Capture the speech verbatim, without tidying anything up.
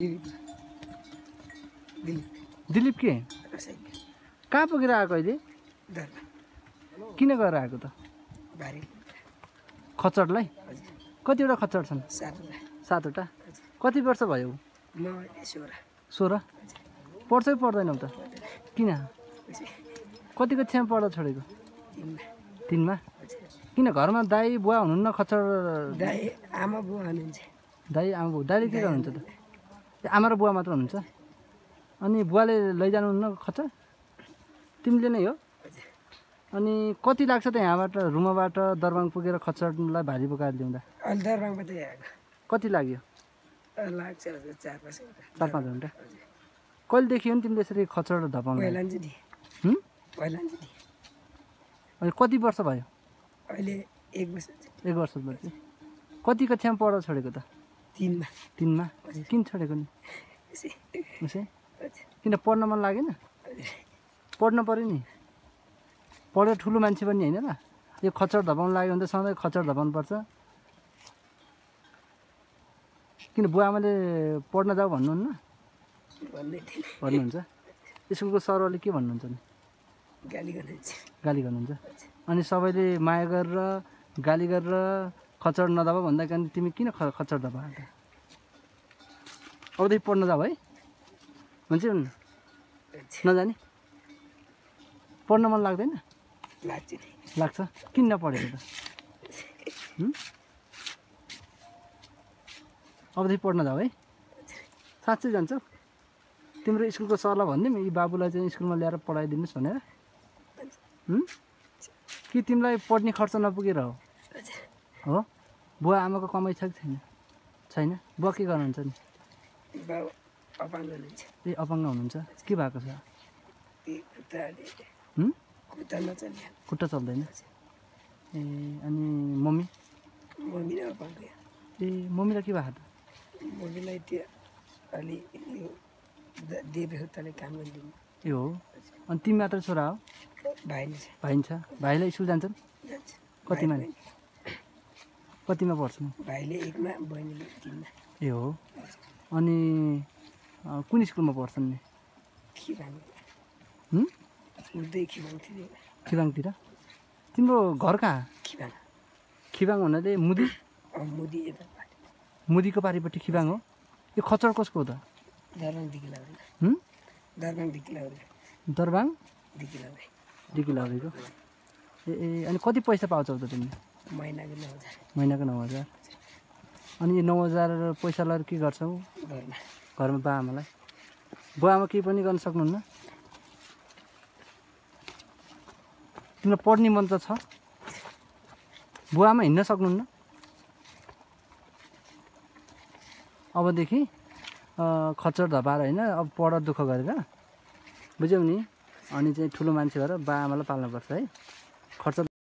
दिलीप के कहाँ पुगेर आएको अहिले किन गएर आएको त खच्चडलाई कतिवटा खच्चड छन् सातवटा कति वर्ष भयो सोह्र पढ्छ कि पढ्दैनौ त किन कति कक्षामा पढ्दा छोडेको तिनमा किन घरमा दाइ बुवा हुनुहुन्न खच्चड दाइ आमा बुवा हुनुहुन्छ दाइ आमा बुवा दाइले के गर्नुहुन्छ त आमा र बुवा मात्र हुनुहुन्छ अनि बुवाले लैजानुहुन्न खच्चड तिमीले नै हो अनि कति लाग्छ त यहाँबाट रुमबाट दरबाङ पुगेर खच्चडलाई भारी बोकाएर ल्याउँदा अहिले दरबाङबाट आएको कति लाग्यो लाग्छ चार पाँच घन्टा चार पाँच घन्टा कहिलेदेखि हो नि तिमीले यसरी खच्चड धपाउनु अनि कति वर्ष भयो अहिले एक वर्ष एक वर्ष भयो कति कक्षामा पढ्दा छोडेको त तिनमा तिनमा किन छोडेको नि उसै किन पढ्न मन लागेन पढ्न पऱ्यो नि पढेर ठुलो मान्छे पनि होइन र यो खच्चड धपाउनु लाग्यो भने त सधैँ खच्चड धपाउनु पर्छ किन बुवा आमाले पढ्न जाऊ भन्नुहुन्न भन्नुहुन्छ स्कुलको सरहरूले के भन्नुहुन्छ नि गाली गर्नुहुन्छ गाली गर्नुहुन्छ अनि सबैले माया गरेर गाली गरेर खच्चड नदबा भन्दा कारण तिमी किन खच्चड दबा अबदेखि पढ्न जाऊ है हुन्छ नजाने पढ्न मन लाग्दैन लाग्छ किन नपढेको त अबदेखि पढ्न जाऊ है साँच्चै जान्छौ तिम्रो स्कुलको सरलाई भनिदिउँ यी बाबुलाई चाहिँ स्कुलमा ल्याएर पढाइदिनुहोस् भनेर कि तिमीलाई पढ्ने खर्च नपुगेर हो हो बुवा आमाको कमाइ छ कि छैन छैन बुवा के गर्नुहुन्छ नि ए अपाङ्ग हुनुहुन्छ के भएको छ खुट्टा चल्दैन ए अनि मम्मी ए मम्मीलाई के भएको त मम्मीलाई त्यो अलि यो देवहुताले काम गरिदिनु ए हो अनि तिमी मात्र छोरा हो भाइ भाइ छ भाइलाई स्कुल जान्छन् कतिमा कतिमा पढ्छन् भाइले एकमा बहिनीले तिनमा ए हो अनि कुन स्कुलमा पढ्छन् नि खिबाङतिर तिम्रो घर कहाँ खिबाङ खिबाङ भन्नाले मुदी मुदी मुदीको पारिपट्टि खिबाङ हो यो खच्चड कसको हो त दरबाङ दिकी लाउरीको ए ए अनि कति पैसा पाउँछौ त तिमी महिनाको नौ हजार महिनाको नौ हजार अनि यो नौ हजार पैसा लगाएर के गर्छौ घरमा घरमा बा आमालाई बुवा आमा केही पनि गर्न सक्नुहुन्न तिमीलाई पढ्ने मन त छ बुवा आमा हिँड्न सक्नुहुन्न अबदेखि खच्चड धपाएर होइन अब पढ दुःख गरेर बुझ्यौ नि अनि चाहिँ ठुलो मान्छे भएर बा आमालाई पाल्नुपर्छ है खर्च